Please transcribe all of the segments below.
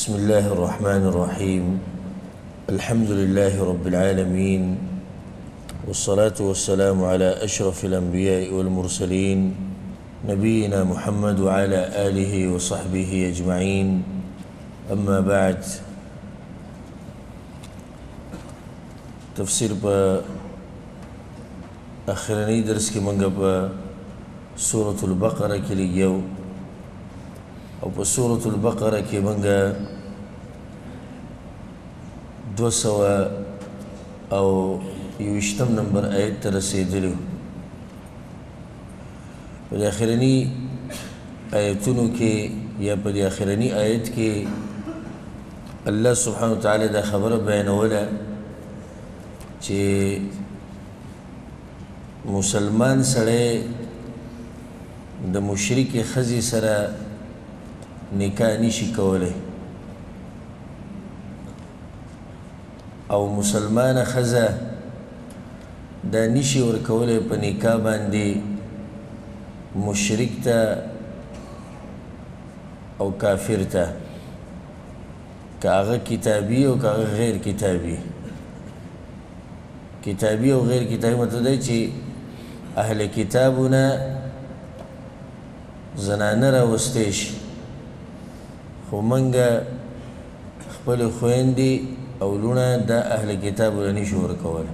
بسم الله الرحمن الرحيم الحمد لله رب العالمين والصلاة والسلام على أشرف الأنبياء والمرسلين نبينا محمد وعلى آله وصحبه أجمعين أما بعد تفسير آخرني درس کی منگا سورة البقرة کی لیو او په سورة البقرة کې منګه 221 نمبر آیت ته رسېدلي په دې اخرني آیتونو کې یا په دې اخرني آیت کې الله سبحانه وتعالى دا خبره بیانوله چې مسلمان سړی د مشرک ښځې سره نکاح نشي کولی او مسلمانه ښځه دا نشي ورکولی په نکاح باندې مشرک ته او کافر ته که هغه کتابي او که هغه غیر کتابي کتابي او غیر کتابي مطلب دی چې اهل کتابونه زنانه راوستی شي خو منګه خپل خویندې او لونه د اهل کتاب له نشو ورکولی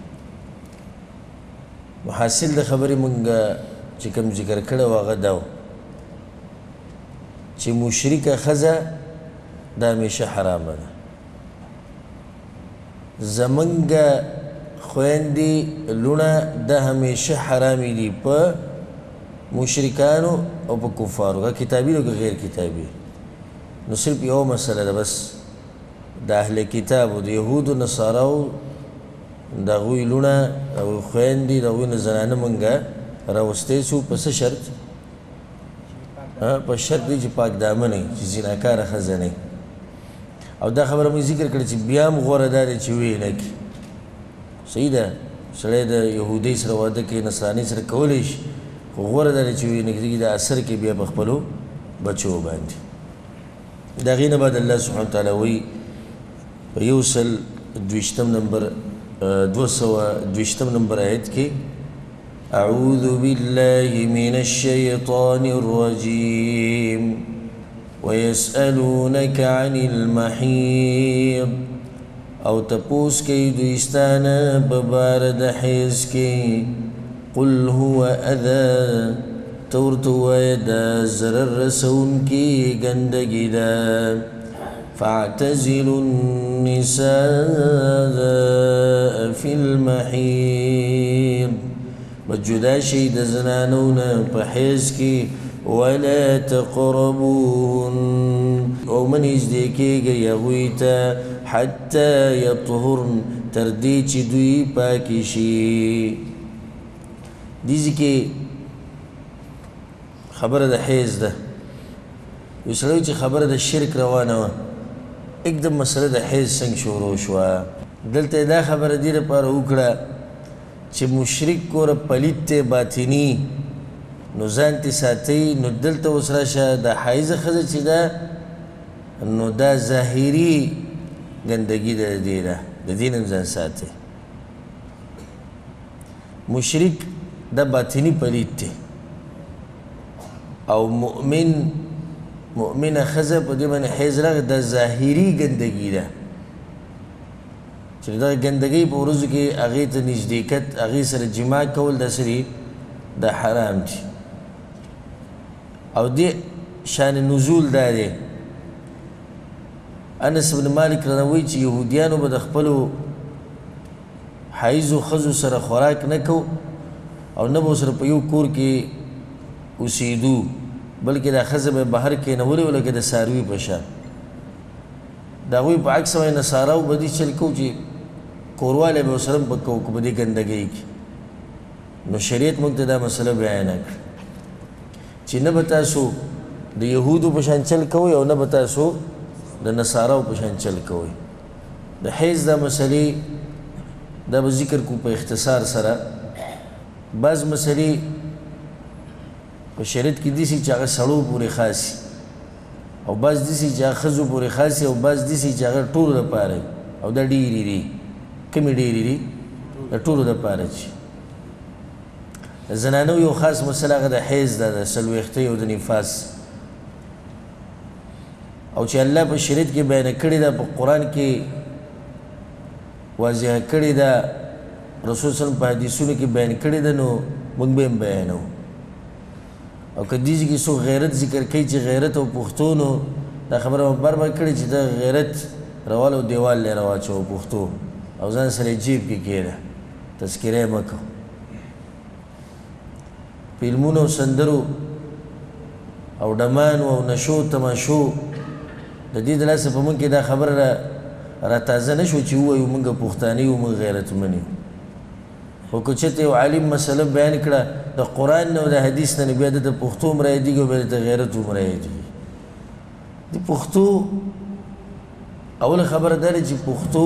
حاصل د خبرې منګه چې کوم ذکر کړی و هغه دا و چې مشرکه ښځه دا همیشه حرامه ده زمونږه خویندې لونه دا همیشه حرامې دي په مشرکانو او په کفارو که کتابي او که غیر کتابي نو صرف یو مسله ده بس د اهل کتابو د یهودو نصاراو د هغوی لونه او خویندې د هغوی نه زنانه مونږه راوستی سو په څه شرط په شرط دی چې پاک دامنه وي چې زناکاره ښځه نه او دا خبره مې ذکر کړې چې بیا هم غوره دا دی چې ویې نه کړي صحیح ده سړی د یهودۍ سره واده کوي نصرانۍ سره کولی شي خو غوره دا دی چې ویې نه کړي د اثر کې بیا په خپلو بچو باندې د هغې نه بعد الله سبحانه وتعالی وایي په 222 نمبر آیت کې أعوذ بالله من الشيطان الرجيم ويسألونك عن المحيض او تپوس کوي دویستانه په باره د حیض کې قل هو اذى تورته ووایه دا ضرر رسونکي ګندګي ده فاعتزلوا النساء في المحيض بجدا شي د زنانو نه په حیض کې ولا تقربوهن او من نږدې کېږئ هغوی ته حتى يطهرن تر دې چې دوی پاکې شي دې کې خبره د حیض ده یو سړی چې خبره د شرک روانه وه एकदम مسله د حیض څنګه شروع شوه دلته دا خبره دې لپاره وکړه چې مشرک کوره پلیت دی باطني نو ځان تې ساتئ نو دلته اوس راشه د حایضه ښځه چې ده نو دا ظاهري ګندګي ده د دې ده د دې نه ځان ساتئ مشرک دا باطني پلیت دی او مؤمنه ښځه په دې باندې حیض راغی دا ظاهري ګندګي ده چې دغه ګندګۍ په ورځو کې هغې ته نږدېکت هغې سره جماع کول دا سری دا حرام دي او دې شان نزول دا دی انس بن مالک رانه وایي چې یهودیانو به د خپلو حایضو ښځو سره خوراک نه کو او نه به ورسره په یو کور کې اوسېدو بلکې دا ښځه به بهر کېنولې وه لکه د څاروي په شان د هغوی په عکس باندې نصاراو به دې چل کوو چې کوروالی به ورسره په کوو په دې ګندګۍ کې نو شریعت موږ ته دا مسله بیانه کړه چې نه به تاسو د یهودو په شان چل کوئ او نه به تاسو د نصاراو په شان چل کوئ د حیض دا مسلې دا به ذکر کو په اختصار سره بعض مسلې په شریعت کې دي چې هغه سړو پورې خاص او بعض داسې چې هغه ښځو پورې خاص او بعض داسې چې هغه ټولو دپاره او دا ډېرې دي کومې ډېرې دي د ټولو دپاره چې د زنانو یو خاص مسله هغه د حیض ده د څلوېښتۍ او د نفاس او چې الله په شریعت کې بیانه کړې ده په قرآن کې واضحه کړې ده رسول صلی په حدیثونو کې بیان کړې ده نو موږ به هم بیانو او که دې کې څوک غیرت ذکر کوي چې غیرت او پښتو نو دا خبره مو بربر کړې چې دا غیرت روال او دیوال لی راواچوه پښتو او ځان سره یې جیب کې کېږده تذکره یې مه کوه فلمونو او سندرو او ډمانو او نشو تماشو د دې د لاسه په موږ کې دا خبره را تازه نه شو چې ووایو موږ پښتانه یو موږ غیرتمن یو خو که چېرته یو عالم مسله بیان کړه د قرآن نه او د حدیث نه بیا د پښتو هم رایادېږي او بیا د غیرت هم رایادېږي د پښتو اوله خبره دا ده چې پښتو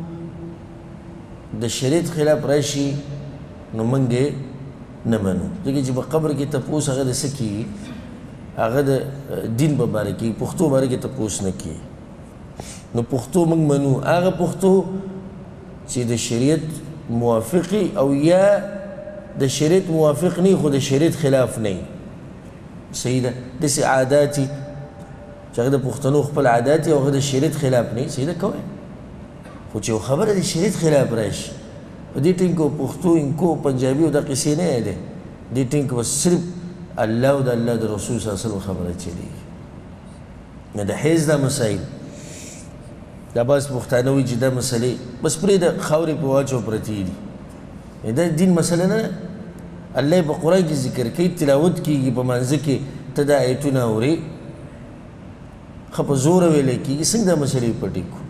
د شریعت خلاف راشي نو موږ یې نه منو ځکه چې په قبر کې تپوس هغه د څه کېږي هغه د دین په باره کې پښتو باره کې تپوس نه کېږي نو پښتو موږ منو هغه پښتو چې د شریعت موافقي او یا د شریعت موافق نه خو د شریعت خلاف نه صحیح ده داسې عاداتي چې هغه د پښتنو خپل عادات او هغه د شریعت خلاف نه صحیح ده کوئ خو چې یو خبره د شریعت خلاف راشي په دې ټیم کې پښتو انکو پنجابي او د قصې نه دی دې ټیم کې بس صرف الله او د الله د رسول صلی الله علیه وسلم خبره چلیږي نه د حیض دا مسایل دا بعض پښتانه وایي چې دا مسلې بس پرېږده خاورې په واچو پرتې دي دا دین مسله نه الله یې په قرآن کې ذکر کوي تلاوت کېږي په مانځه کې ته دا ایتونه اورې ښه په زوره ویلی کېږي څنګه دا مسلې پټې کړو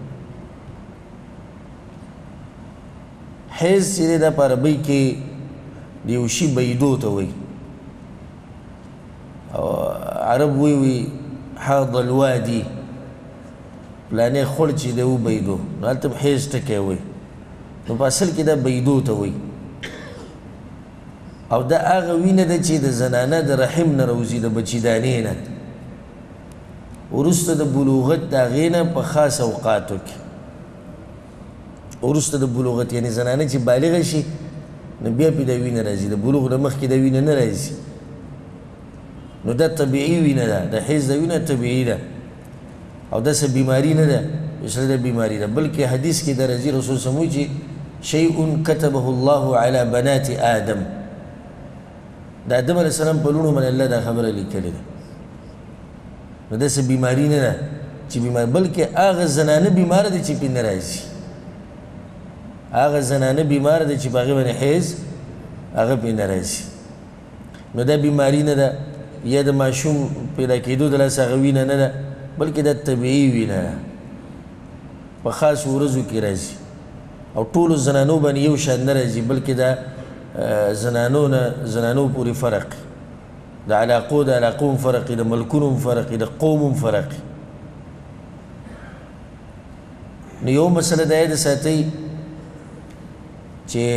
حیض چې دی دا په عربۍ کې د یو شي بیدو ته وایي او عرب وی حاض الوادي پلانې خور چې دی وبیدو نو هلته به حیض ټکی وایي نو په اصل کې دا بیدو ته وایي او دا هغه وینه ده چې د زنانه د رحم نه راوځي د بچیدانې نه وروسته د بلوغت د هغې نه په خاص اوقاتو کې وروسته د بلوغت یعنې زنانه چې بالغه شي نو بیا پې دا وینه راځي د بلوغ نه مخکې دا وینه نه راځي نو دا طبیعي وینه ده د حیض د وینه طبیعي ده او داسې بیماري نه ده مثل د بیماري ده بلکې حدیث کې د راځي رسول سموي چې شیء كتبه الله على بنات آدم د آدم علیه السلام په لوڼو باندې الله دا خبره لیکلې ده نو داسې بیماري نه ده چې بیمار بلکې هغه زنانه بیماره ده چې پې نه راځي هغه زنانه بیماره ده چې په هغې باندې حیض هغه پې نه راځي نو دا بیماري نه ده یا د ماشوم پیدا کېدو د لاسه هغه وینه نه ده بلکې دا طبیعي وینه ده په خاص ورځو کې راځي او ټولو زنانو باندې یو شان نه راځي بلکې دا زنانو پورې فرق د علاقو هم فرق د ملکونو هم فرق د قوم هم فرق نو یو مسله دا یاد ساتئ چې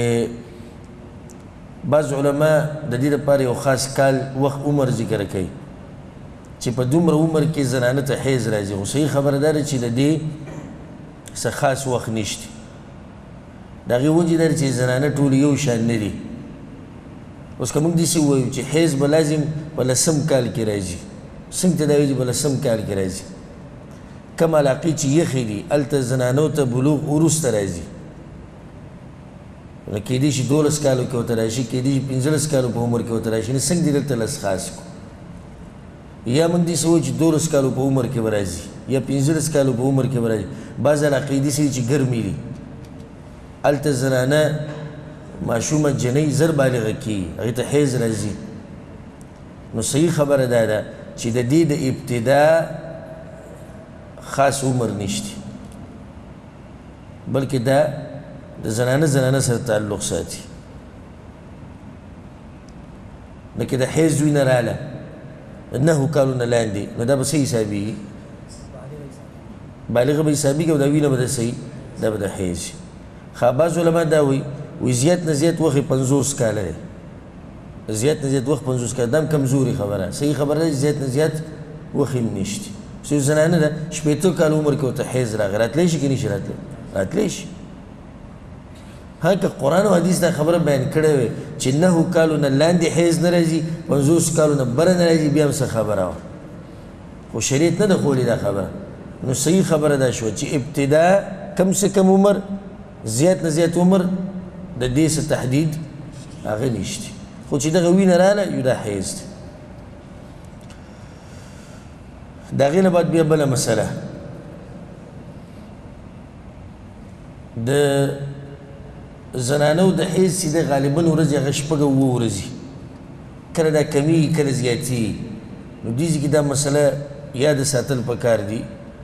بعض علما د دې لپاره یو خاص کال وخت عمر ذکر کوي چې په دومره عمر کې زنانه ته حیض راځي خو صحیح خبره دا ده چې د دې څه خاص وخت نشته د هغې وجې دا چې زنانه ټول یو شان نه دي اوس که موږ داسې ووایو چې حیض به لازم په 10 کال کې راځي څنګه ته دا وایي چې په 10 کال کې راځي کوم علاقې چې یخې دي هلته زنانو ته بلوغ وروسته راځي نو کېدای شي 12 کالو کې ورته راشي کېدای شي 15 کالو په عمر کې ورته راشي نو څنګه دې دلته لس خاص کړو یا موږ داسې وایو چې 12 کالو په عمر کې به راځي یا 15 کالو په عمر کې به راځي بعض علاقې داسې دي چې ګرمې دي هلته زنانه ماشومه جنۍ زر بالغه کېږي هغې ته حیض راځي نو صحیح خبره دا ده چې د دې د ابتدا خاص عمر نشته بلکې دا د زنانه سره تعلق ساتي لکه د حیض وینه راله 9 کالونه لاندې نو دا به څه حسابېږي بالغه به حسابېږي او دا وینه به د صحیح دا به د حیض ښه بعض علما دا وایي زیات نه زیات وخت 50 کاله دی زیات نه زیات وخت 50 کاله دا هم کمزوري خبره صحیح خبره ده زیات نه زیات وخت هم نشته یو زنانه ده شپېته کال عمر کې ورته حیض راغی راتلی شي که نشي راتلی راتلی شي ها که قرآن او حدیث دا خبره بیان کړې وې چې 9 کالو نه لاندې حیض نه راځي 50 کالو نه بره نه راځي بیا هم څه خبره وه خو شریعت نه ده ښوولې دا خبره نو صحیح خبره دا شوه چې ابتدا کم سے کم عمر زیات نه زیات عمر د دې څه تحدید هغه نشته خو چې دغه وینه راغله یو دا حیض دی د هغې نه بعد بیا بله مسله د زنانو د حیض چې دی غالبا ورځې هغه شپږ او اووه ورځې کله دا کمیږي کله زیاتېږي نو دې ځای کې دا مسله یاد ساتل پکار دي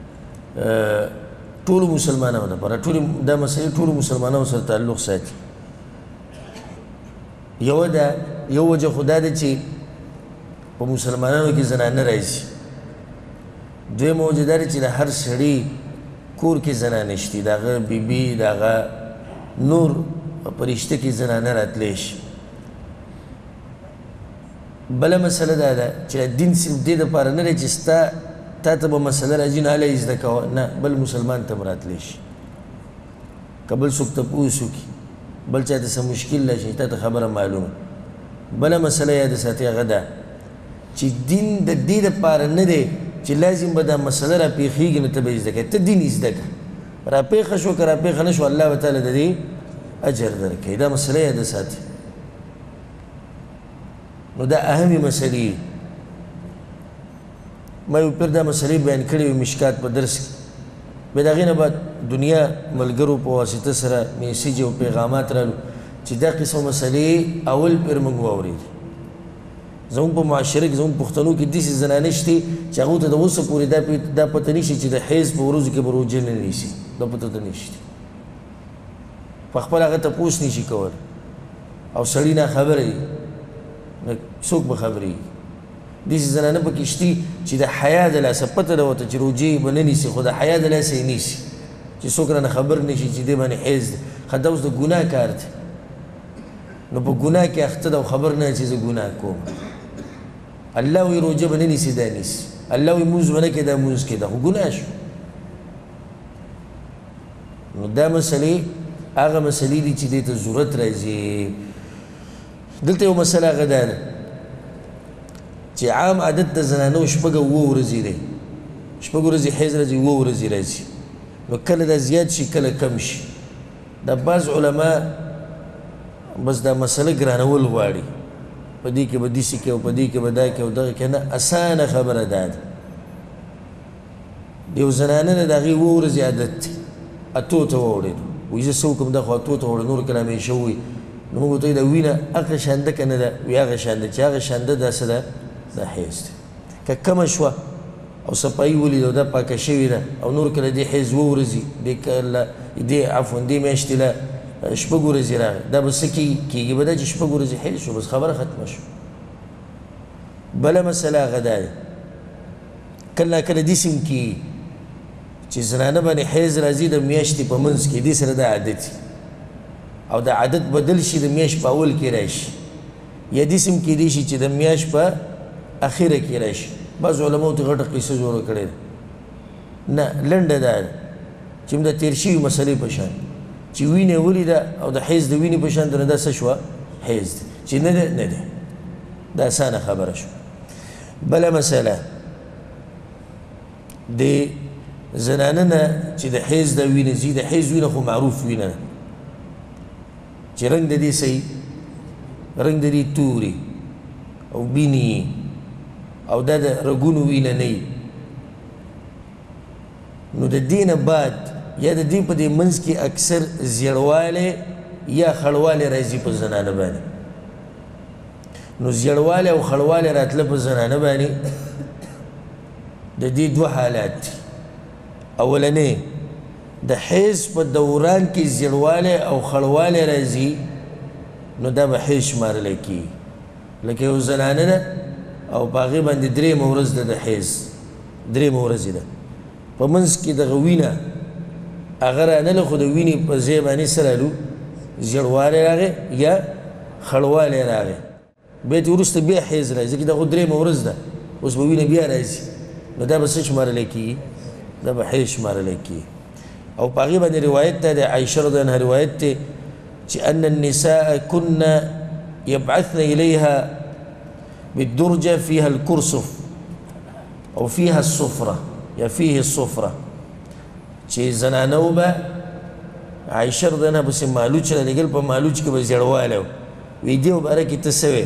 ټولو مسلمانانو لپاره دا مسلې ټولو مسلمانانو سره تعلق ساتي یو وجه خو دا ده چې په مسلمانانو کې زنانه راځي دویمه وجه دا ده چې د هر سړي کور کې زنانه شته د هغه بیبي د هغه نور په رشته کې زنانه راتلی شي بله مسله دا ده چې دین صرف دې دپاره نه دی چې تا ته به مسله راځي نو هله یې زده کوه نه بل مسلمان ته هم راتلی شي که بل څوک تپوس وکړي بل چا ته څه مشکل راشي تا ته خبره معلومه بله مسله یاد ساتي هغه ده چې دین د دې دپاره نه دی چې لازم به دا مسله را پیښېږي نو ته به یې زده کوې ته دین یې زده کړه را پیښه شو که را پیښه نه شو الله به تعالی د دې اجر درکوي دا مسله یاد ساتي نو دا اهمې مسلې ما یو پیر دا مسلې بیان کړې وې مشکات په درس کې بیا د هغې نه بعد دنیا ملګرو په واسطه سره میسیج او پیغامات رالو چې دا قسم مسلې اول پیر موږ واورېدې زموږ په معاشره کې زموږ پښتنو کې داسې زنانې شتې چې هغو ته د اوسه پورې دا پته نشي چې د حیض په ورځو کې به روژه نه نیسي دا پته ته نشته په خپله هغه تپوس نشي کولی او سړي ناخبره وي څوک به خبرېږي داسې زنانه پکې شتي چې د حیا د لاسه پته ده ورته چې روژې به نه نیسي خو د حیا د لاسه یې نیسي چې څوک رانه خبر نشي چې دې باندې حیض دی ښه دا اوس د ګناه کار دی نو په ګناه کې اخته ده او خبر نه چې زه ګناه کوم الله وی روژه به نه نیسي دا نیسي الله وی مونځ به نه کوي دا مونځ کوي دا خو ګناه شو نو دا مسلې هغه مسلې دي چې دې ته ضرورت راځي دلته یو مسله هغه دا ده چې عام عادت د زنانو شپږ او اووه ورځې دی شپږ ورځې حیض راځي اووه ورځې راځي نو کله دا زیات شي کله کم شي دا بعض علما بس دا مسله ګرانول غواړي په دې کې به داسې کوي او په دې کې به دا کوي او دغه کوي نه اسانه خبره دا ده د یو زنانه نه د هغې اووه ورځې عادت دی اتو ته واوړېدو وایي زه څه وکړم دا خو اتو ته واوړه نور کله همیشه ووایي نو موږ ورته وایي دا وینه هغه شانده که نه ده وایي هغه شانده چې هغه شانده دا څه ده دا حیض دی که کمه شوه او صفایي ولیده او دا پاکه شوې ده او نور کله دې حیض اووه ورځې دې عفوا دې میاشتې له شپږ ورځې راغی دا به څه کېږي به دا چې شپږ ورځې حیض شو بس خبره ختمه شو بله مسله هغه دا ده کله ناکله داسې هم کېږي چې زنانه باندې حیض راځي د میاشتې په منځ کې دې سره دا عادت او دا عادت بدل شي د میاشت په اول کې راشي یا داسې هم کېدی شي چې د میاشت په اخره کې راشي بعض علماو ته غټه قصه جوړه کړې ده نه لنډه دا ده چې د تېر شوي مسلې په شان چې وینې ولیده او د حیض د وینې په شان نو دا څه شوه حیض دی چې نه ده نه ده دا اسانه خبره شوه بله مسله د زنانه نه چې د حیض د وینې ځي د حیض وینه خو معروف وینه ده چې رنګ د دې صحیح رنګ د دې توري او بینی او دا د رګونو وینه نه وي نو د دې نه بعد یا د دې په دې منځ کې اکثر زیړوالی یا خړوالی راځي په زنانه باندې نو زیړوالی او خړوالی راتله په زنانه باندې د دې دوه حالات دي اولنی د حیض په دوران کې زیړوالی او خړوالی راځي نو دا به حیض شمارلی کېږي لکه یو زنانه ده او په هغې باندې درېیمه ورځ ده د حیض درېیمه ورځې ده په منځ کې دغه وینه هغه رانله خو د وینې په ځای باندې څه رالو زیړوالی راغی یا خړوالی راغی بیا ترې وروسته بیا حیض راځي ځکه دا خو درېیمه ورځ ده اوس به وینه بیا راځي نو دا به څه شمارلی کېږي دا به حیض شمارلی کېږي او په هغې باندې روایت دی د عایشه رضی الله عنها روایت دی چې ان النساء كن يبعثن إليها بالدرجة فيها الكرسف او فيها الصفرة یا فيه الصفرة چې زنانو به عایشه رضی الله عنها پسې مالوچ رالېږل په مالوچ کې به زیړوالی و وی دې باره کې ته څه وې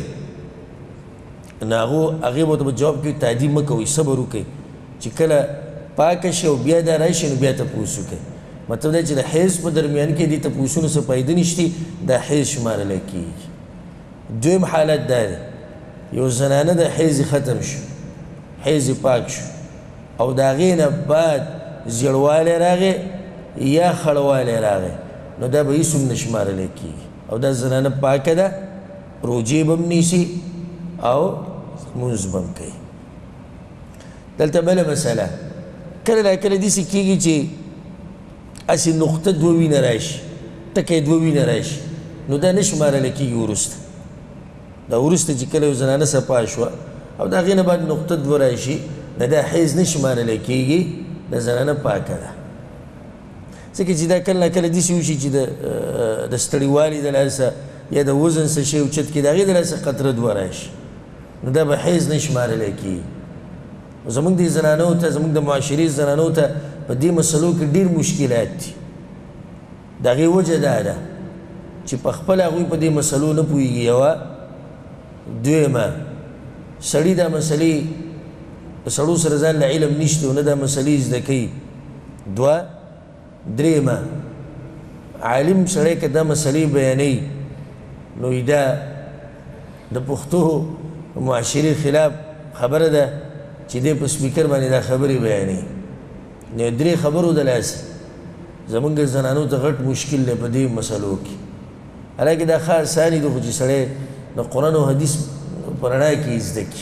نو هغې به ورته په جواب کې تعدیب مه کوئ صبر وکئ چې کله پاکه شي او بیا دا راشي نو بیا تپوس وکئ مطلب دا چې د حیض په درمیان کې دې تپوسونو څه فایده نشته دا حیض شمارلی کېږي دویم حالت دا دی یو زنانه د حیض ختم شو حیض پاک شو او د هغې نه بعد زیړوالی راغی یا خړوالی راغی نو دا به هېڅ هم نه شمارلی کېږي او دا زنانه پاکه ده روجې به هم نیسي او مونځ به هم کوي دلته بله مسله کله ناکله داسې کېږي چې هسې نقطه دوه وینه راشي ټکی دوه وینه راشي نو دا نه شمارلی کېږي وروسته دا وروسته چې کله یو زنانه صفا شوه او د هغې نه بعد نقطه دوه راشي نه دا حیض نه شمارلی کېږي د زنانه پاکه ده ځکه چې دا کله ناکله داسې وشي چې د ستړیوالي د لاسه یا د وزن څه شی اوچت کړي د هغې د لاسه قطره دوه راشي نو دا به حیض نه شمارلی کېږي زمونږ دې زنانو ته زمونږ د معاشرې زنانو ته په دې مسلو کې ډېر مشکلات دي د هغې وجه دا ده چې په خپله هغوی په دې مسلو نه پوهېږي یوه دویمه سړي دا مسلې د سړو سره ځان له علم نشته او نه دا مسلې زده کوي دوه درېیمه عالم سړی که دا مسلې بیانوي نو دا د پښتو معاشرې خلاف خبره ده چې دی په سپیکر باندې دا خبرې بیانوي نو درې خبرو د لاسه زمونږ زنانو ته غټ مشکل دی په دې مسلو کې حالانکې دا ښه اساني ده خو چې سړی د قرآن او حدیث په رڼا کې زده کړي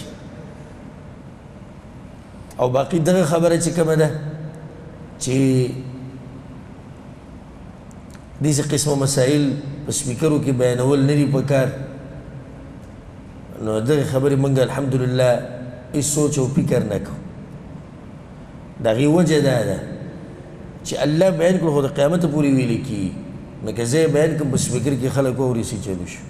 او باقي دغه خبره چې کومه ده چې داسې قسمه مسایل په سپیکرو کې بیانول نه دي پکار نو دغه خبرې موږ الحمدلله هېڅ سوچ او فکر نه کوو د هغې وجه دا ده چې الله بیان کړو خو د قیامته پورې ویلې کېږي نو که زه یې بیان کړم په سپیکر کې خلک واوري څه چلو شو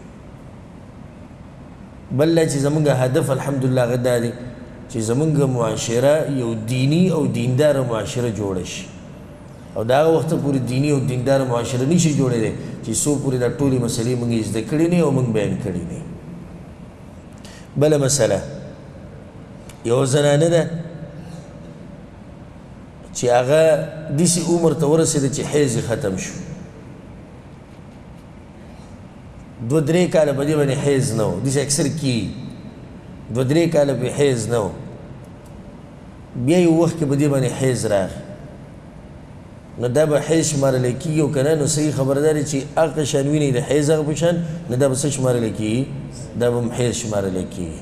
بل لا چې زمونږ هدف الحمدلله هغه دا دی چې زمونږ معاشره یو دینی او دینداره معاشره جوړه شي او د هغه وخته پورې دینی او دینداره معاشره نشي جوړېدی چې څو پورې دا ټولې مسلې موږ یې زده کړې نه او موږ بیان کړې نه بله مسله یو زنانه ده چې هغه داسې عمر ته ورسېده چې حیض یې ختم شو دوه درې کاله په دې باندې حیض نه و داسې اکثر کېږي دوه درې کاله پې حیض نه و بیا یو وخت کې په دې باندې حیض راغی نو دا به حیض شمارلی کېږي او که نه نو صحیح خبره دا دی چې هغه شان وینئ د حیض هغه په شان نو دا به څه شمارلی کېږي دا به هم حیض شمارلی کېږي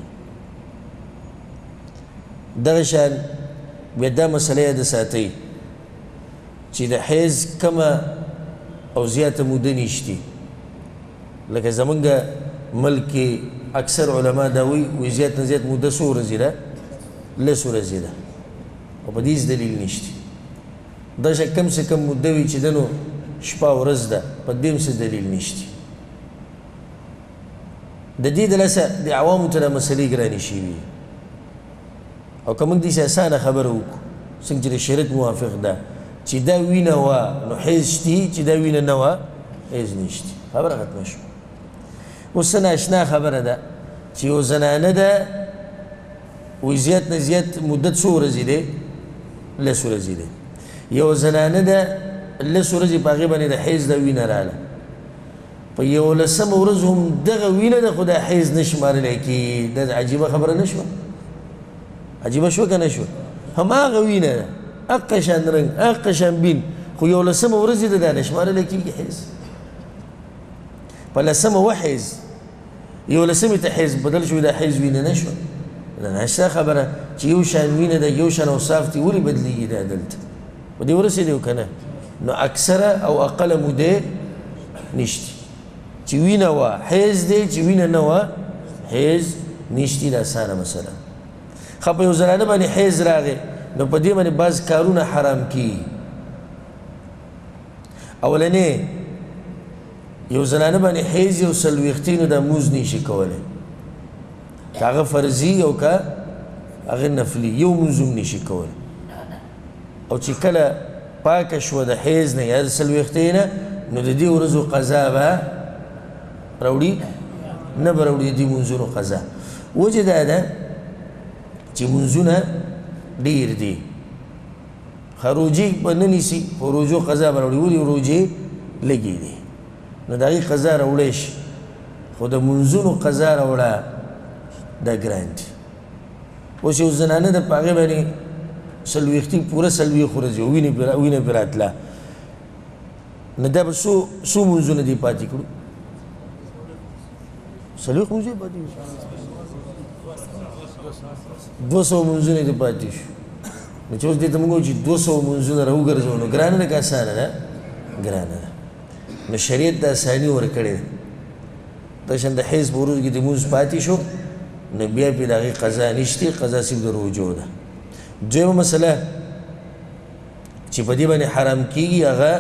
دغه شان بیا دا مسله یاد ساتئ چې د حیض کمه او زیاته موده نشتي لکه زمونږ ملک کې اکثر علما دا وایي زیات نه زیات موده څو ورځې ده لس ورځې ده او په دې هېڅ دلیل نشته دا چې کم سے کم موده وي چې ده نو شپه ورځ ده په دې هم څه دلیل نشته د دې د لاسه د عوامو ته دا مسلې ګرانې شوي او که موږ داسې اسانه خبره وکړو څنګه چې د شریعت موافق ده چې دا وینه وه نو حیض شتي چې دا وینه نه وه حیض نشتي خبره ختمه شوه اوس څه ناشنا خبره ده چې یو زنانه ده وایي زیات نه زیات مدت څو ورځې دی لس ورځې دی یو زنانه ده لس ورځې په هغې باندې د حیض دا وینه راغله په یولسمه ورځ هم دغه وینه ده خو دا حیض نه شمارلی کېږي دا عجیبه خبره نه شوه عجیبه شوه که نه شوه هماغه وینه ده هغه شان رنګ هغه شان بین خو یولسمه ورځ ده دا نه شمارلی کېږي حیض په لسمه وه حیض یولسمې ته حیض بدل شوی دا حیض وینه نه شوه دا ناشته خبره چې یو شان وینه ده یو شان اوصاف دي ولې بدلېږي دا دلته په دې ورسېدی او که نه نو اکثره او اقله موده نشته چې وینه وه حیض دی چې وینه نه وه حیض نشتي دا اسانه مسله ښه په یو زنانه باندې حیض راغی نو په دې باندې بعض کارونه حرام کیږي. اولنې یو زنانه باندې حیض یو څلوېښتې نو دا لمونځ نشي کولی، که هغه فرضي او که هغه نفلي، یو لمونځ هم نشي کولی. او چې کله پاکه شوه د حیض نه یا د څلوېښتې نه نو د دې ورځو قضا به راوړي؟ نه به راوړي د دې لمونځونو قضا. وجه دا ده چې لمونځونه ډېر دي، روجې به نه نیسي خو روجو قضا به راوړي. ولې روجې لږې دي نو د هغې قضا راوړی شي، خو د لمونځونو قضا راوړه دا ګران دي. اوس یو زنانه ده په هغې باندې څلوېښتې پوره څلوېښت ورځې وینه پرې راتله، نو دا به څو لمونځونه دې پاتې کړو؟ څلوېښت لمونځونه پاتې شو، 200 لمونځونه دې پاتې شو. نو چې اوس دې ته موږ وایو چې 200 لمونځونه راوګرځوو نو ګرانه ده که اسانه ده؟ ګرانه ده. نو شریعت د اساني ورکړې ده. داشان د حیض په ورځو کې د لمونځ پاتې شو نو بیا پرې د هغې قضا نشته، قضا صرف د روجو ده. دویمه مسله چې په دې باندې حرام کېږي هغه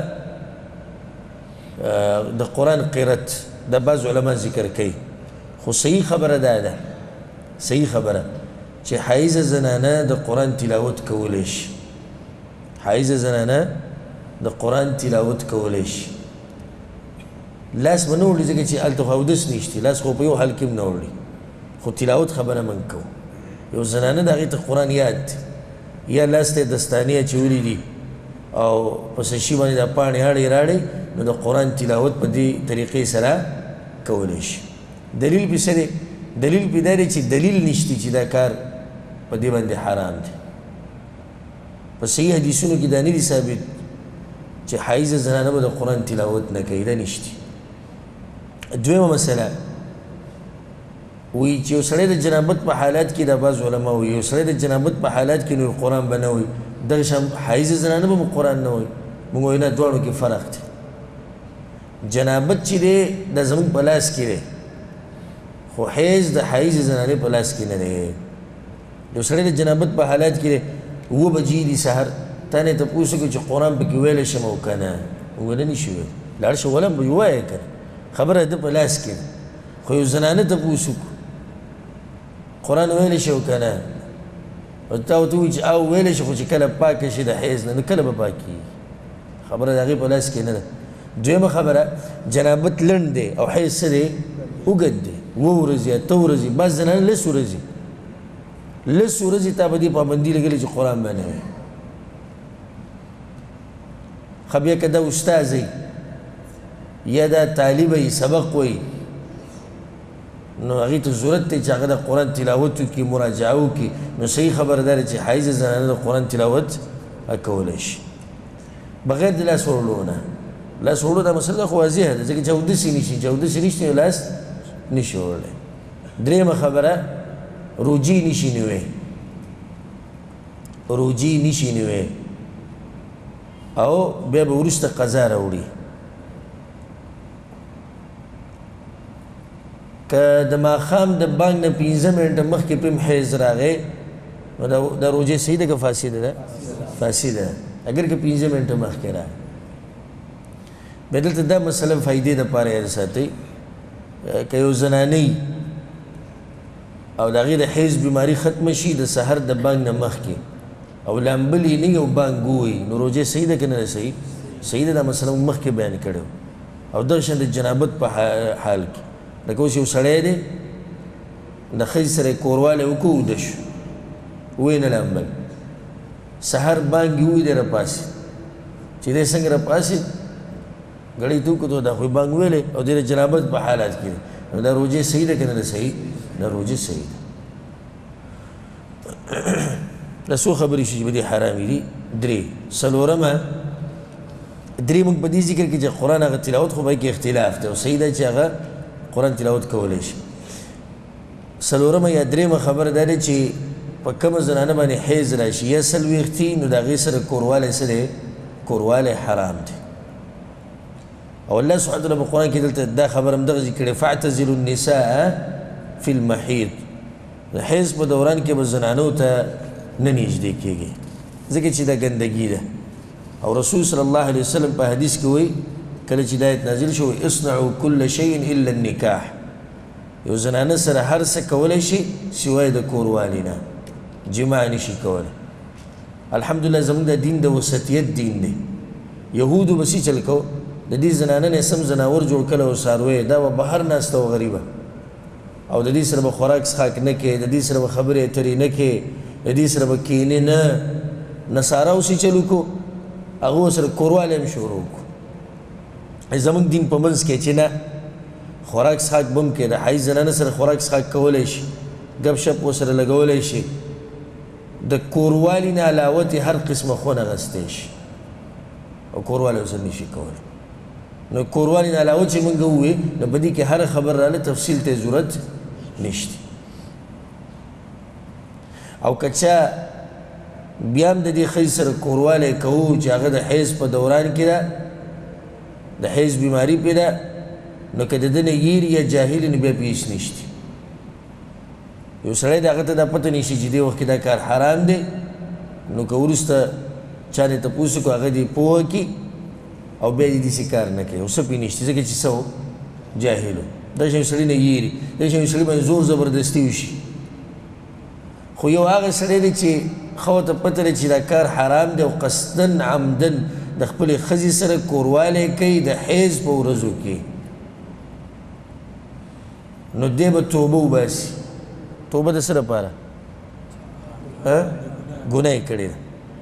د قرآن قرت. دا بعض علما ذکر کوي، خو صحیح خبره دا ده، صحیح خبره چې حایزه زنانه د قرآن تلاوت کولی شي. حایزه زنانه د قرآن تلاوت کولی شي. لاس به نه وړي ځکه چې هلته خو اودس نشته، لاس خو په یو حال کې هم نه وړي، خو تلاوت خبره من کوو. یو زنانه د هغې ته قرآن یاد دی، یا لاس ته دستانې اچولي دي او په سشي باندې دا پاڼې اړې راړې نو د قرآن تلاوت په دې طریقې سره کولی شي. دلیل پې څه دی؟ دلیل پې دا دی چې دلیل نشته چې دا کار په دې باندې حرام دی. په صحیح حدیثونو کې دا نه دي ثابت چې حایزه زنانه به د قرآن تلاوت نه کوي، دا نشته. دویمه مسله وی چې یو سړی د جنابت په حالات کې دا بعض علما وایي یو سړی د جنابت په حالات کې نور قرآن به نه وایي، دغه شان حایزه زنانه به قرآن نه وایي. موږ وایو نه، دواړو کې فرق دی. جنابت چې دی دا زموږ په لاس کې دی، خو حیض د حایزه زنانې په لاس کې نه دی. یو سړی د جنابت په حالات کې دی، 7 بجې دي سهار، تا نه تپوس وکړو چې قرآن پکې ویلی شم او که نه؟ موږ نه نشو ویلی، لاړ شه ولم به ووایه که نه، خبره د په لاس کې ده. خو یو زنانه تپوس وکړو قرآن ویلی شي او که نه، او تا ورته ووایي چې او ویلی شي، خو چې کله پاکه شي د حیض نه نو کله به پاکېږي، خبره د هغې په لاس کې نه ده. دویمه خبره، جنابت لنډ دی او حیض څه دی؟ اوږد دی، 7 ورځې 8 ورځې، بعض زنانه 10 ورځې 10 ورځې تا په دې پابندي لګلې چې قرآن به نه وایي. ښه بیا که دا استاذ وي یا دا طالب وي سبق وایي نو هغې ته ضرورت دی چې هغه د قرآن تلاوت وکړي، مراجعه وکړي. نو صحیح خبره دا ده چې حایزه زنانه د قرآن تلاوت کولی شي بغیر د لاس وړلو نه. لاس وړلو دا مسله خو واضحه ده ځکه چې اودسې نشي، چې اودسې نشته نو لاس نشي وړلی. درېیمه خبره، روجي نشي نیوی، روجي نشي نیوی او بیا به وروسته قضا راوړي. که د ماښام د بانګ نه 15 منټه مخکې پرې حیض راغی نو دا روجې صحیح ده که فاسده ده؟ فاسده ده، اگر که 15 منټه مخکې راغی. بیا دلته دا مسله فایدې دپاره یاد ساتئ، که یو زنانۍ او د هغې د حیض بیماري ختمه شي د سحر د بانګ نه مخکې او لامبل یې نه یو بانګ ووایي نو روجې صحیح ده که نه ده؟ صحیح صحیح ده. دا مسله موږ مخکې بیان کړی او دغه شان د جنابت په حال کې لکه اوس یو سړی دی د ښځې سره یې کوروالی وکړو، وده شو، ویې نه لامبل، سحر بانګ یې ووایي دی راپاسېد، چې دی څنګه راپاسېد ګړۍ ته وکتو دا خو یې بانګ ویلی او دی د جنابت په حالات کې دی، نو دا روجې صحیح ده که نه ده؟ صحیح دا روجې صحیح ده. دا څو خبرې شي چې په دې حرامې دي؟ 3. څلورمه، 3 موږ په دې ذکر کې چې قرآن هغه تلاوت خو به کې اختلاف دی او صحیح ده چې هغه قرآن تلاوت کولی شي. څلورمه یا 3مه خبره دا دی چې په کومه زنانه باندې حیض راشي یا 40 نو د هغې سره کوروالی څه دی؟ کوروالی حرام دی. او الله سبحانه وتعالی په قرآن کې دلته دا خبره هم دغسې کړې، فاعتزلوا النساء فی المحیض، د حیض په دوران کې به زنانو ته نه نږدې کېږي. ځکه چې دا ګندګي ده او رسول صلی الله علیه وسلم په حدیث کې وایي کله چې دا آیت نازل شو اصنعوا كل شيء الا النکاح یو زنانه سره هر څه کولی شي سوای د کوروالي نه جماع نشي کولی الحمدلله زموږ د دین د وسطیت دین دی یهودو به چل کو د دې زنانه نه سم زناور جوړ کړه او څاروی دا به بهر ناسته او غریبه او د دې سره به خوراک څښاک نه کې د دې سره به خبرې اترې نه کې د دې سره به کینې نه نصارا اوسې چلو کو هغه سره کوروالی هم شروع وکړو زموږ دین په منځ کې چې نه خوراک څښاک به هم کې د حایض زنانه سره خوراک څښاک کولی شي ګپ شپ ورسره لګولی شي د کوروالي نه علاوه هر قسمه خونه اخیستی شي او کوروالی ورسره نشي کولی نو کوروالي نه علاوه چې موږ ووایو نو په دې کې هر خبر راله تفصیل ته ضرورت نشته او که چا بیا هم د دې ښځې سره کوروالی کوو چې هغه د حیض په دوران کې ده د حیض بیماري پې ده نو که د ده نه یېري یا جاهل نو بیا پې هېڅ نشته یو سړی د هغه ته دا پته نشي چې دې وخت کې دا کار حرام دی نو که وروسته چا نه تپوس وکړو هغه دې پوهه کړي او بیا دې داسې کار نه کوي او څه پې نشته ځکه چې څه و جاهل و دا شی سړي نه یېري دا شی سړي باندې زور زبردستي وشي خو یو هغه سړی دی چې ښه ورته پته دی چې دا کار حرام دی او قصدن عمدن د خپلې ښځې سره کوروالی کوي د حیض په ورځو کې نو دی به توبه وباسي توبه د څه لپاره ګناه یې کړې ده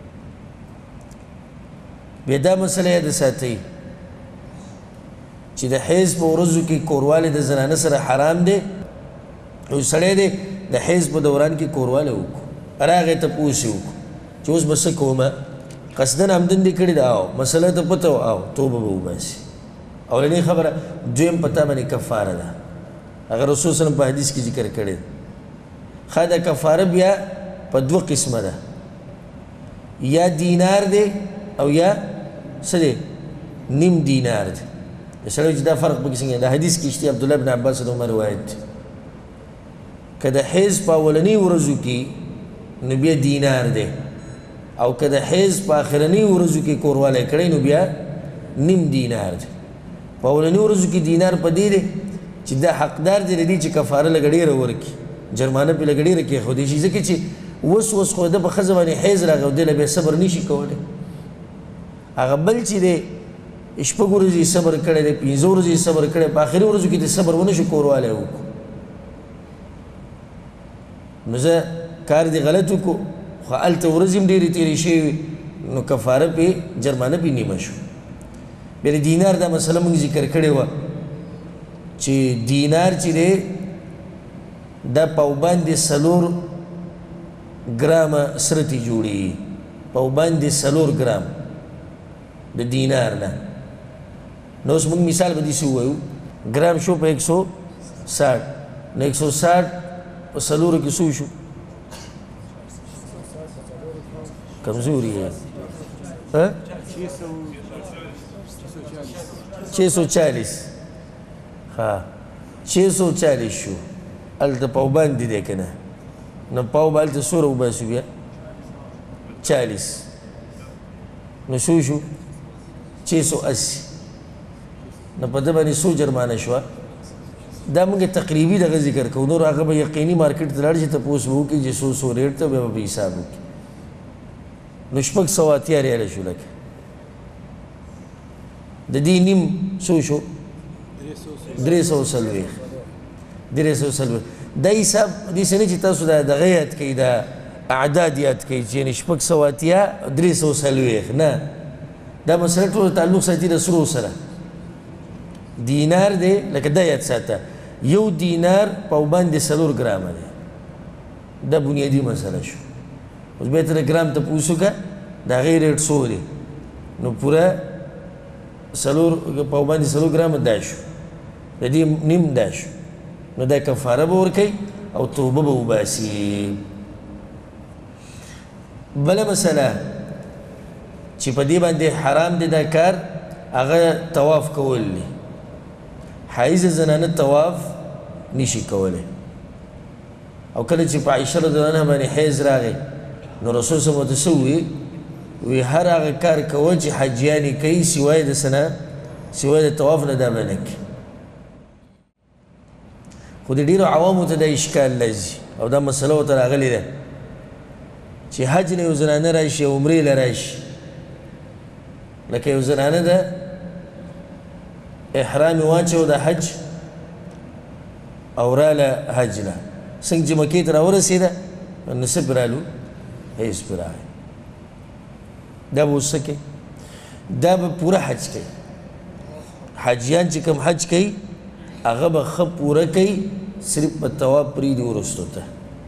بیا دا مسله یاد ساتئ چې د حیض په ورځو کې کوروالی د زنانه سره حرام دی یو سړی دی د حیض په دوران کې کوروالی وکړو راغی تپوس یې وکړو چې اوس به څه کومه قصدن عمدن دې کړې ده او مسله ته پته و او توبه به وباسي اولنۍ خبره دویم په تا باندې کفاره ده هغه رسول صلی په حدیث کې ذکر کړی ده ښه دا کفاره بیا په دوه قسمه ده یا دینار دی او یا څه دی نیم دینار دی سړی چې دا فرق پکې څنګه د حدیث کې شته عبدالله بن عباس د عمر روایت دی که د حیض په اولنۍ ورځو کې نو بیا دینار دی او که د حیض په آخرنۍ ورځو کې کوروالی کړی نو بیا نیم دینار دی په اولنۍ ورځو کې دینار په دې دی چې دا حقدار دی د دې چې کفاره لږ ډېره ورکړي جرمانه پې لږ ډېره کېښودی شي ځکه چې اوس خو ده په ښځه باندې حیض راغی او دی له بیا صبر نشي کولی هغه بل چې دی شپږ ورځې صبر کړی دی 15 ورځې صبر کړی په آخري ورځو کې د صبر ونه شو کوروالی وکړو نو زه کار دې غلط وکړو خو هلته ورځې هم ډېرې تېرې شوې نو کفاره پې جرمانه پې نیمه شو بیا د دینار دا مسله موږ ذکر کړې وه چې دینار چې دی دا پاوباندې 4 ګرامه سره ترې جوړېږي پاوباندې 4 ګرام د دینار نه نو اوس موږ مثال به داسې ووایو ګرام شو په 160 نو 160 په 4 کې څو شو کمزوری ہے 640 ها 640 شو هلته پاوباندې دی که نه نو پاو به هلته څومره وباسو بیا 40 نو څو شو 680 نو په ده باندې څو جرمانه شوه دا موږ تقریبي دغه ذکر کوو نور هغه به یقیني مارکیټ ته لاړ شي تپوس به وکړي چې څو ریټ ته بیا به حساب وکړي نو 680 ریاله شو لکه د دې نیم څو شو 340 دا حساب داسې نه چې تاسو دغه یاد کوئ دا اعداد یاد کوئ چې یعنې 680 340 نه دا مسله ټول تعلق ساتي د سرو سره دینار دی لکه دا یاد ساته یو دینار پاوباندې 4 ګرامه دی دا بنیادي مسله شو اوس بیا ته د ګرام تپوس وکړه د هغې ریټ څو دی نو پوره پاوباندې 4 ګرامه دا شو د دې نیم دا شو نو دا کفاره به ورکوي او توبه به وباسي بله مسله چې په دې باندې حرام دی دا کار هغه طواف کول دی حایض زنانه طواف نشي کولی او کله چې په عایشه رضی الله عنها باندې حیض راغی نو رسول صلی الله علیه وسلم ورته څه وویل وی هر هغه کار کوه چې حاجیان یې کوي سوای د څه نه سوای د طواف نه دا به نه کوي خو د ډېرو عوامو ته دا اشکال لازي او دا مسله ورته راغلې ده چې حج نه یو زنانه راشي او عمرې له راشي لکه یو زنانه ده احرام یې واچو د حج او راله حج له څنګه چې مکې ته راورسېده نو څه پرې رالو حیض پرې راغی دا به اوس څه کوي دا به پوره حج کوي حاجیان چې کوم حج کوي هغه به ښه پوره کوي صرف په طواف پرېږدي وروستو ته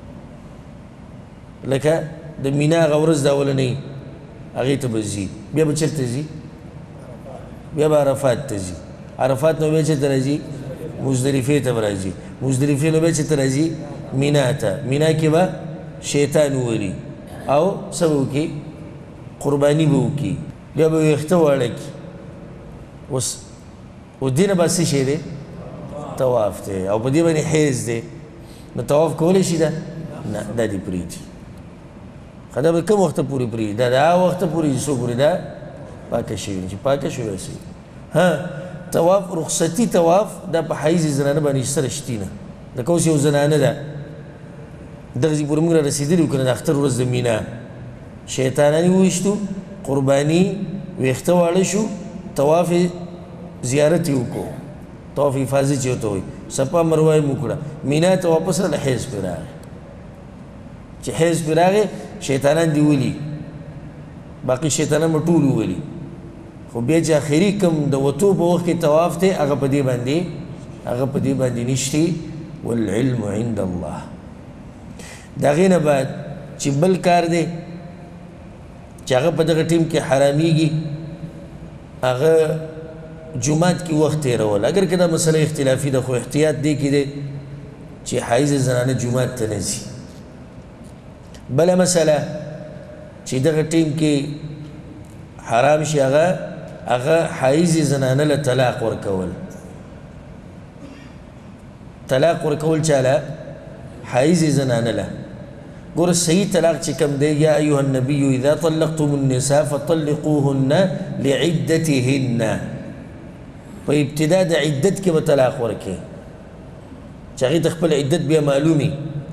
لکه د مینا هغه ورځ د اولنۍ هغې ته به ځي بیا به چېرته ځي بیا به عرفات ته ځي عرفات نو بیا چېرته راځي مزدلفې ته به راځي مزدلفې نو بیا چېرته راځي مینا ته مینا کې به شیطان وولي او څه به وکړي قرباني به وکړي بیا به ویښته واړه کړي اوس و دې نه به څه شی دی طواف دی او په دې باندې حیض دی نو طواف کولی شي ده نه دا دې پرېږدي ښه دا به کوم وخته پورې پرېږدي دا د هغه وخته پورې چې څو پورې دا پاکه شوي چې پاکه شوی صحیح ها طواف رخصتي طواف دا په حیض زنانه باندې سره شتي نه لکه اوس یو زنانه ده دغه ځای پورې موږ را رسېدلي وو که نه د اختر ورځ د مینا شیطانان یې وویشتو قرباني ویښته واړه شو طواف زیارت یې وکړو طواف حفاظت چې ورته وایي صفا مروه یې وکړه مینا ته واپس راله حیض پرې راغی چې حیض پرې راغی شیطانان دې ولي باقي شیطانان به ټول وولي خو بیا چې آخري کوم د وتو په وخت کې طواف دی هغه په دې باندې نشتی والعلم عند الله د هغې نه بعد چې بل کار دی چې هغه په دغه ټیم کې حرامیږي هغه جمعات کې وخت تېرول اگر که دا مسله اختلافي ده خو احتیاط دی کې دی چې حایض زنانه جمعات ته نه ځي بله مسله چې دغه ټیم کې حرام شي هغه حایض زنانه له طلاق ورکول طلاق ورکول چاله حایض زنانه له ګوره صحیح طلاق چې کوم دی یا ایها النبي اذا طلقتم النساء فطلقوهن لعدتهن په ابتدا د عدت کې به طلاق ورکړي چې هغې ته خپل عدت بیا معلومي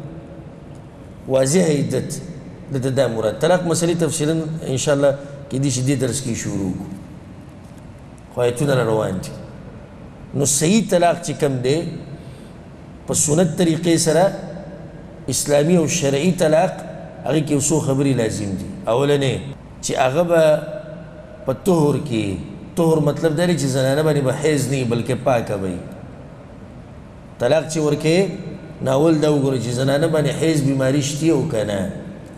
واضح عدت دته دا مراد طلاق مسلې تفصیلا انشاءالله کېدای شي دې درس کې شروع کړو خو آیتونه را روان دي نو صحیح طلاق چې کوم دی په سنت طریقې سره اسلامي او شرعي طلاق هغې کې یو څو خبرې لازم دي اولنې چې هغه به په طهر کې طهر مطلب دا دی چې زنانه باندې به حیض نه وي بلکې پاکه به وي طلاق چې ورکوې ناول دا وګوره چې زنانه باندې حیض بیماري شتي او که نه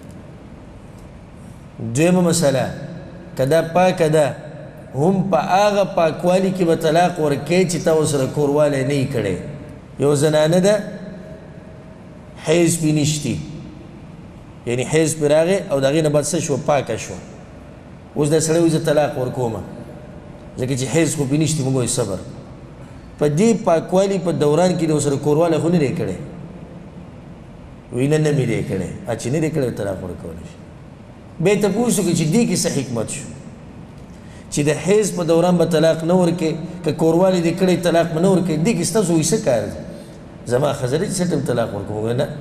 دویمه مسله که دا پاکه ده هم په هغه پاکوالي کې به طلاق ورکوې چې تا ورسره کوروالی نه یې کړی یو زنانه ده حیض پې نشتي یعنی حیض پې راغی او د هغې نه بعد څه شوه پاکه شوه اوس دا سړی وایي زه طلاق ورکومه ځکه چې حیض خو پې نشتي موږ وایي صبر په دې پاکوالي په دوران کې د ورسره کوروالی خو نه دی کړی وایي نه نه مې دی کړی چې نه دی کړی طلاق ورکولی شي بیا یې تپوس وکړي چې دې کې څه حکمت شو چې د حیض په دوران به طلاق نه ورکړې که کوروالی دې کړی طلاق به نه ورکړې دې کې ستاسو وایي څه کار دی زما ښځه دی چې څه ټیم طلاق ورکوم نه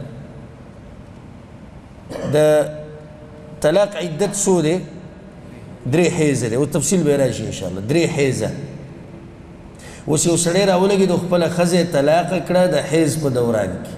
د طلاق عدت څو دی 3 حیضه دی او تفصیل به راشي انشاءالله 3 حیضه اوس یو سړی راولګېد او خپله ښځه طلاق کړه د حیض په دوران کې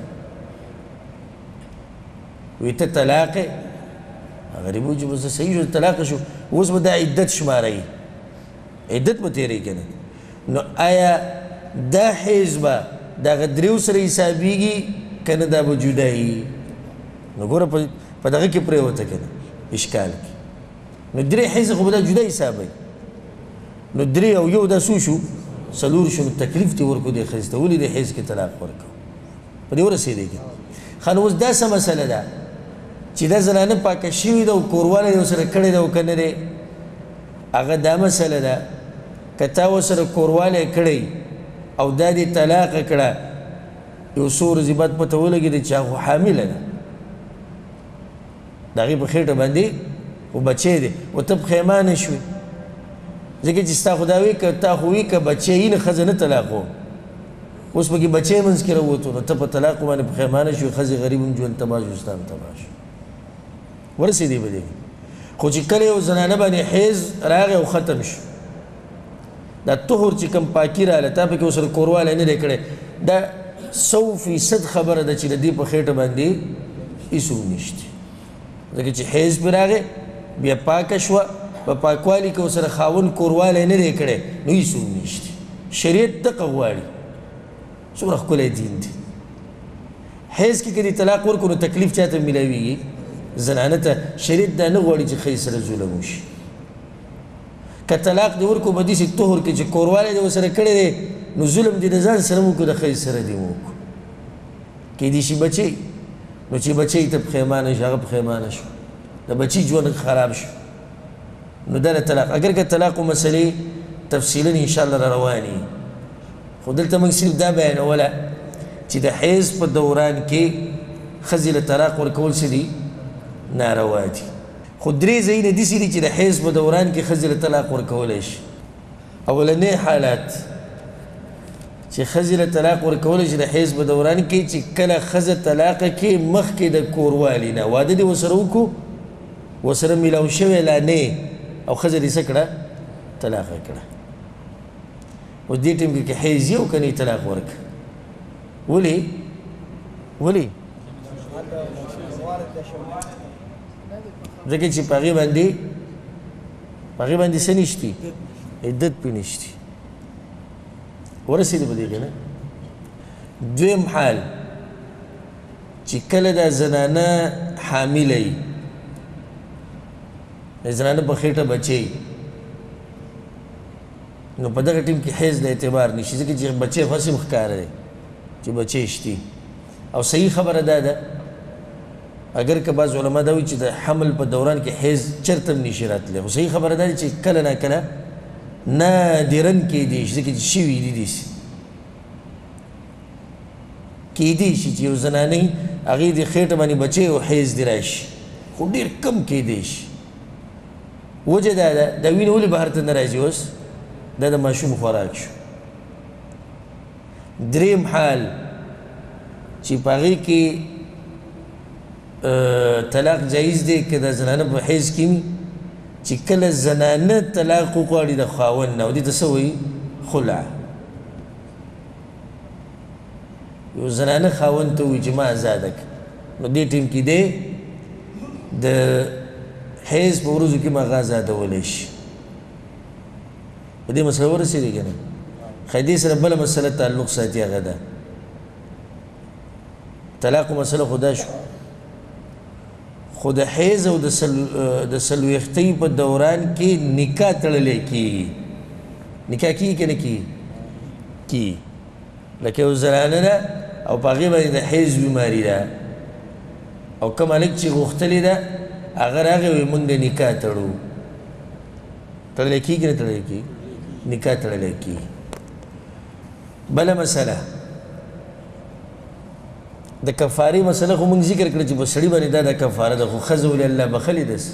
وایي ته طلاق یې غریب وایي چې بس صحیح شو طلاق شو اوس به دا عدت شماروي عدت به تېری که نه نو آیا دا حیض به د هغه دریو سره حسابېږي که نه دا به جدایي نو ګوره په دغه کې پرېوته که نه اشکال کې نو 3 حیضه خو به دا جدا حسابوي نو 3 او 1 دا څو شو 4 شو نو تکلیف دې ورکړو دې ښځې ته ولې دې حیض کې طلاق ورکړو په دې ورسېدی که ښه نو اوس دا څه مسله ده چې دا زنانه پاکه شوې ده او کوروالی یې ورسره کړی ده او که نه دی هغه دا مسله ده که تا ورسره کوروالی کړی او دا دې طلاقه کړه یو څو ورځې بعد پته ولګېده چې هغه حامله ده د هغې په خېټه باندې و بچی دی و ته پښیمانه شوې ځکه چې ستا خو دا وي که تا خو وي که بچی یي نه ښځه نه طلاق و اوس پکې بچی منځ کې راووتو نو ته په طلاق باندې پښیمانه شوې ښځې غریب هم ژوند تباه شو ستا هم تباه شو ورسېدې به دې خو چې کله یو زنانه باندې حیض راغی او ختم شو دا طهر چې کوم پاکي راغله تا پکې ورسره کوروالی نه دی کړی دا 100% خبره ده چې د دې په خېټه باندې هېڅ نشته ځکه چې حیض پرې راغی بیا پاکه شوه په پاکوالي کې ورسره خاوند کوروالی نه دی کړی نو هېڅ نشته شریعت دقه غواړي څومره ښکلی دین دی حیض کې که دې طلاق ورکړو نو تکلیف چاته میلاویږي زنانه ته شریعت دا نه غواړي چې ښځې سره ظلم وشي که طلاق دې ورکړو په داسې طهر کې چې کوروالی دې ورسره کړی دی نو ظلم دې د ځان سره مو وکړو د ښځې سره دې مو وکړو کیدای شي بچی نو چې بچی ته پښیمانه شو هغه پښیمانه شو د بچي ژوند خراب شو نو دا د طلاق اگر که طلاقو مسلې تفصیلا انشاءالله را روانې خو دلته موږ صرف دا بیانوله چې د حیض په دوران کې ښځې له طلاق ورکول څه دي ناروا دي خو درې ځایونه داسې دي چې د حیض په دوران کې ښځې له طلاق ورکولی شي اولنی حالات چې ښځې له طلاق ورکولی شي د حیض په دوران کې چې کله ښځه طلاقه کې مخکې د کوروالي نه واده دې ورسره وکړو ورسره میلاو شوی لا نه او ښځه دې څه کړه طلاقه کړه اوس دې ټیم کې که حیض یې او که نه طلاق ورکړه ولې ځکه چې په هغې باندې څه نشتي عدت پې نشتي ورسېدو په دې کې نه دویم حال چې کله دا زنانه حامله وي د زنانه په خېټه بچی نو په دغه ټیم کې حیض د اعتبار نشي ځکه چې بچی خو هسې ښکاره دی چې بچی شتي او صحیح خبره دا ده اگر که بعض علما دا وایي چې د حمل په دوران کې حیض چېرته هم نشي راتلی خو صحیح خبره دا ده چې کله نا کله نادرا کیدای شي ځکه چې شوي دي داسې کیدای شي چې یو زنانۍ هغې د خېټه باندې بچی او حیض دې راشي خو ډېر کم کیدای شي وجه دا ده دا وینه ولې بهر ته نه راځي اوس دا د ماشوم خوراک شو دریم حال چې په هغې کې طلاق جایز دی که د زنانه په حیض کې وي چې کله زنانه طلاق وغواړي د خاوند نه او دې ته څه وایي خلع یو زنانه خاوند ته وایي چې ما ازاده کړه نو دې ټیم کې دی د حیض په ورځو کې ما هغه ازادولی شي په دې مسله ورسېدې که نه ښایي دې سره بله مسله تعلق ساتي هغه ده طلاقو مسله خو دا شو خو د حیض او د څلوېښتۍ په دوران کې نکاح تړلی کېږي نکاح کېږي که نه کېږي کېږي لکه یو زنانه ده او په هغې باندې د حیض بیماري ده او کوم هلک چې غوښتلې ده هغه راغی وایي موږ نکاح تړو تړلی کېږي نه تړلی کېږي نکاح تړلی کېږي بله مسله د کفارې مسله خو موږ ذکر کړه چې په سړي باندې دا د کفاره ده خو ښځه ولې الله بخلې داسې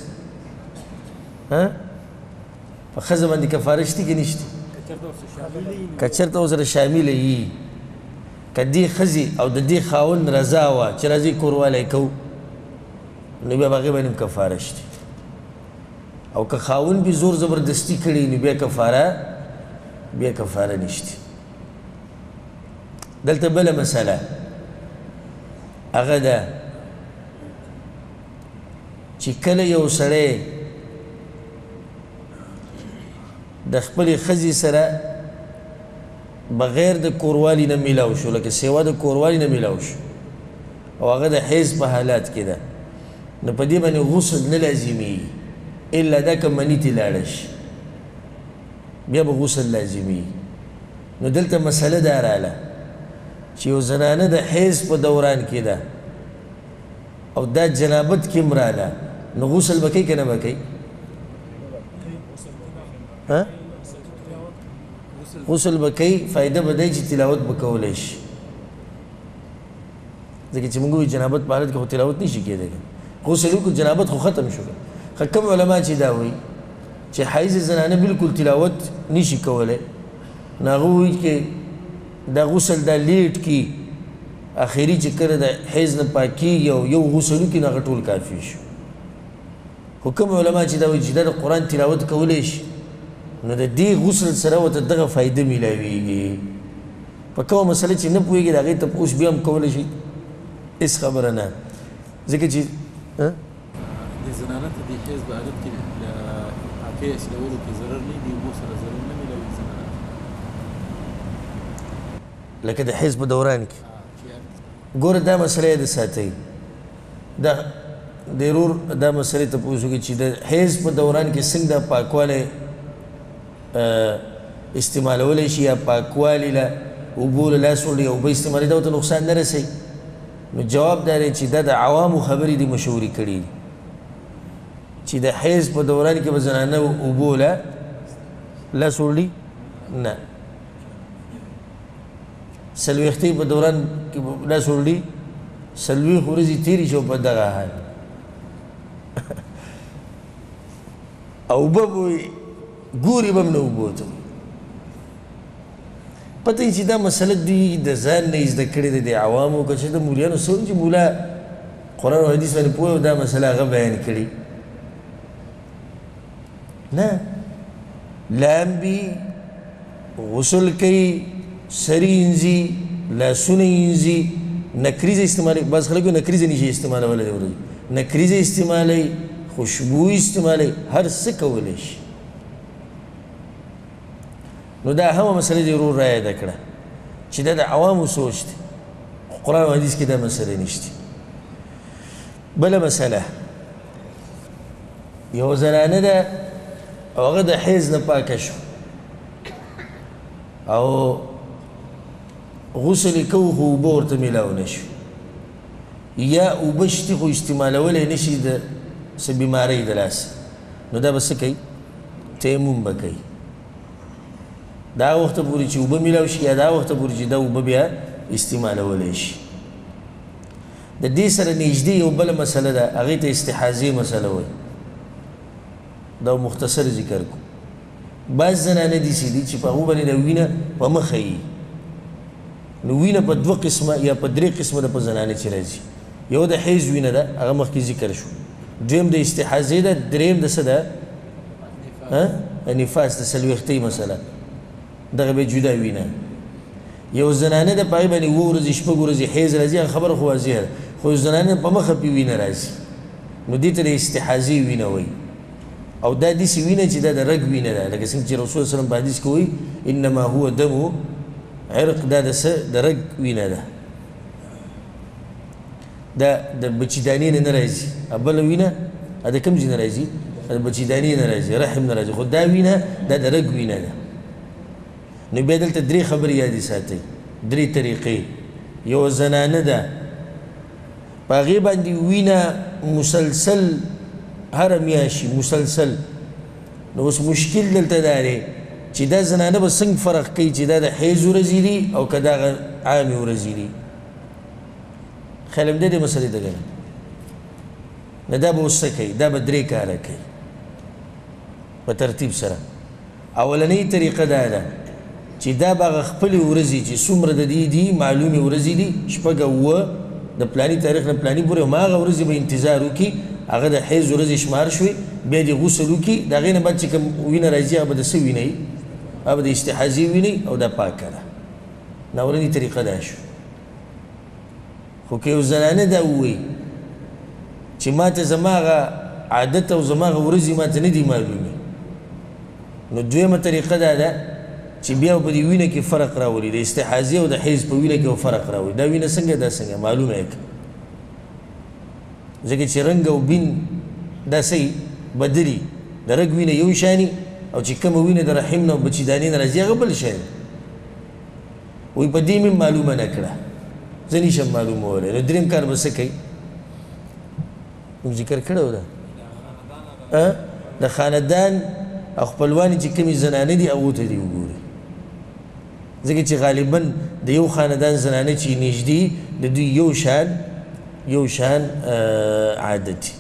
په ښځه باندې کفاره شته که نشته که چېرته ورسره شامله وي که دې ښځې او د دې خاوند رضا وه چې راځئ کوروالی کوو نو بیا په هغې باندې هم کفاره شته او که خاوند بې زور زبردستي کړي نو بیا کفاره نشته دلته بله مسله هغه ده چې کله یو سړی د خپلې ښځې سره بغیر د کوروالي نه میلاو شو لکه سیوا د کوروالي نه میلاو شو او هغه د حیض په حالات کې ده نو په دې باندې غسل نه لازمیږي الا دا که مني ترې لاړه شي بیا به غسل لازمیږي نو دلته مسله دا راغله چې یو زنانه د حیض په دوران کې ده او دا جنابت کې هم راغله نو غسل به کوي که نه به کوي غسل به کوي فایده به دی چې تلاوت به کولی شي ځکه چې موږ وایو جنابت په حالت کې خو تلاوت نشي کېدی غسل وکړو جنابت خو ختم شو کوم علما چې دا وایي چې حیض زنانه بالکل تلاوت نشي کولی نو هغه وایي چې دا غسل دا لیټ کی اخري چې کله د حیض نه پاکېږي او یو غسل وکړي نو هغه ټول کافي شو خو کوم علما چې دا وایي چې دا د قرآن تلاوت کولی شي نو د دې غسل سره ورته دغه فایده میلاویږي په کومه مسله چې نه پوهېږي د هغې تپوس بیا هم کولی شي هېڅ خبره نه ځکه چې د زنانه ته د حیض په حالت کې له عافیې اصلولو کې ضرر نه دي اوبو سره ضرر نه میلاوي زنانه لکه د حیض په دوران کې ګوره دا مسله یې د ساتئ دا د ورور دا مسلې تپوس وکړي چې د حیض په دوران کې څنګه دا پاکوالی استعمالولی شي یا پاکوالي له اوبو له لاس وړي یا اوبه استعمالوي دا ورته نقصان نه رسوي نو جواب دا دی چې دا د عوامو خبرې دي مشهورې کړي دي چې د حیض په دوران کې به زنانه اوبو له لاس وړي نه څلوېښتۍ په دوران کې به لاس وړي څلوېښت ورځې تېرې شو په دغه حال اوبه به ګوري به هم نه اوبو ته پته یې چې دا مسله دوی د ځان نه زده کړې ده د عوامو که چې د مولیانو څه چې مولا قرآن او حدیث باندې پوه دا مسله هغه بیان کړي نه لامبي غسل کوي سری انځي لاسونه انځي نکریزه استعمالوي بعض خلک نکریزه نشي استعمالولی دی ورځ نکریزه استعمالوي خوشبو استعمالوي هر څه کولی شي نو دا همه مسله دې ورور رایاده کړه چې دا د عوامو سوچ دی قرآن او حدیث کې دا مسله نشته بله مسله یو زنانه ده او هغه د حیض نه پاکه شو او غسل یې کوو خو اوبه ورته میلاو نه شو یا اوبه شتي خو استعمالولی نه شي د څه بیمارۍ د لاسه نو دا به څه کوي تیمم به کوي دا وخت پورې چې اوبه میلاو شي یا دا وخت پورې چې دا اوبه بیا استعمالولی شي د دې سره نږدې یو بله مسله ده هغې ته استحاضې مسله وایي دا مختصر ذکر کو بعض زنانه داسې دي چې په هغو باندې د وینه په مخه یي نو وینه په دوه قسمه یا په درې قسمه ده په زنانه چې راځي یو د حیض وینه ده هغه مخکې ذکر شو دویم د استحاضې ده دریم د څه ده نفاس د څلوېښتۍ مسله دغه به جدا وینه یو زنانه د پای باندې اووه ورځې شپږ ورځې حیض راځي هغه خبره خو واضحه ده خو زنانه په مخه پې وینه راځي نو دې ته د استحاضې وینه وایي او دا داسې وینه چې دا د رګ وینه ده لکه څنګه چې رسول صلی په حدیث کې وایي انما هو دم عرق دا د څه د رګ وینه ده دا د بچیدانې نه راځي بله وینه د کوم ځای نه راځي د بچیدانې نه راځي رحم نه راځي خو دا وینه دا د رګ وینه ده نو بیا دلته درې خبرې یادې ساتئ درې طریقې یو زنانه ده په هغې باندې وینه مسلسل هره میاشت مسلسل نو اوس مشکل دلته دا دی چې دا زنانه به څنګه فرق کوي چې دا د حیض ورځې دي او که دا عامې ورځې دي خیال هم دې مسلې ته ګڼه نو دا به اوس څه کوي دا به درې کاره کوي په ترتیب سره اولنۍ طریقه دا ده چې دا به هغه خپلې ورځې چې څومره د دې دي معلومې ورځې دي شپږ اووه د پلاني تاریخ نه پلاني پورې هماغه ورځې به انتظار وکړي هغه د حیض ورځې شمار شوې بیا دې غسل وکړي د هغې نه بعد چې کوم وینه راځي هغه به د څه وینه وي هغه به د استحاضې وینه او دا پاکه ده ناولنۍ طریقه دا شو خو که یو زنانه دا ووایي چې ما ته زما هغه عادت او زما هغه ورځې ما ته نه دي معلومې نو دویمه طریقه دا ده چې بیا په دې وینه کې فرق راولي د استحاضې او د حیض په وینه کې فرق راولي دا وینه څنګه دا څنګه معلومه یې کړه ځکه چې رنګ او بین دا صحیح بدلي د رګ وینه یو شاني او چې کومه وینه د رحم نه او بچیدانې نه راځي هغه بل شی وایي په دې مې معلومه نه کړه زه نشم معلومولی نو دریم کار به څه کوي موږ ذکر کړی و ده د خاندان او خپلوانې چې کومې زنانه دي هغو ته دې وګوري ځکه چې غالبا د یو خاندان زنانه چې نږدې د دوی یو شان عادت